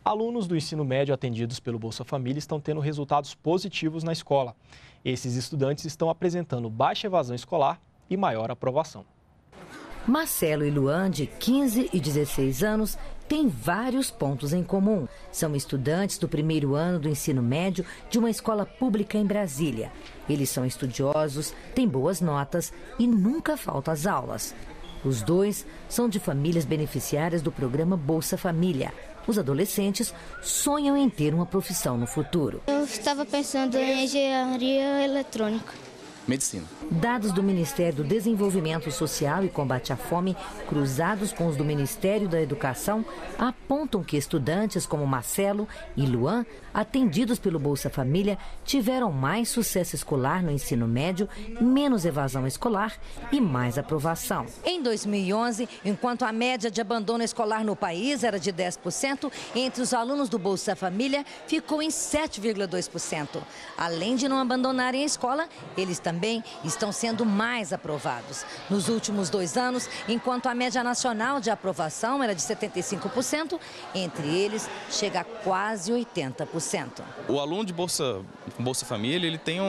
Alunos do ensino médio atendidos pelo Bolsa Família estão tendo resultados positivos na escola. Esses estudantes estão apresentando baixa evasão escolar e maior aprovação. Marcelo e Luan, de 15 e 16 anos, têm vários pontos em comum. São estudantes do primeiro ano do ensino médio de uma escola pública em Brasília. Eles são estudiosos, têm boas notas e nunca faltam às aulas. Os dois são de famílias beneficiárias do programa Bolsa Família. Os adolescentes sonham em ter uma profissão no futuro. Eu estava pensando em engenharia eletrônica. Medicina. Dados do Ministério do Desenvolvimento Social e Combate à Fome, cruzados com os do Ministério da Educação, apontam que estudantes como Marcelo e Luan, atendidos pelo Bolsa Família, tiveram mais sucesso escolar no ensino médio, menos evasão escolar e mais aprovação. Em 2011, enquanto a média de abandono escolar no país era de 10%, entre os alunos do Bolsa Família ficou em 7,2%. Além de não abandonarem a escola, eles também estão sendo mais aprovados. Nos últimos 2 anos, enquanto a média nacional de aprovação era de 75%, entre eles chega a quase 80%. O aluno de Bolsa Família, ele tem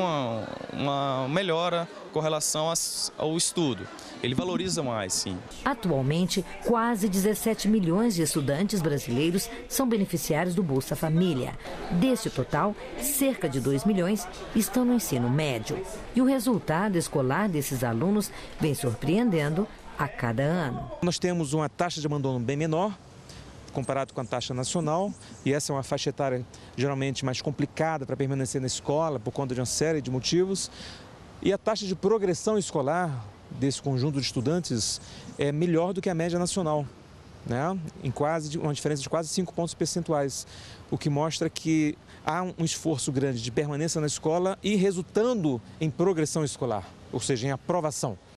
uma melhora com relação ao estudo. Ele valoriza mais, sim. Atualmente, quase 17 milhões de estudantes brasileiros são beneficiários do Bolsa Família. Desse total, cerca de 2 milhões estão no ensino médio. E o resultado escolar desses alunos vem surpreendendo a cada ano. Nós temos uma taxa de abandono bem menor, comparado com a taxa nacional, e essa é uma faixa etária geralmente mais complicada para permanecer na escola por conta de uma série de motivos. E a taxa de progressão escolar desse conjunto de estudantes é melhor do que a média nacional, né? Uma diferença de quase 5 pontos percentuais, o que mostra que há um esforço grande de permanência na escola e resultando em progressão escolar, ou seja, em aprovação.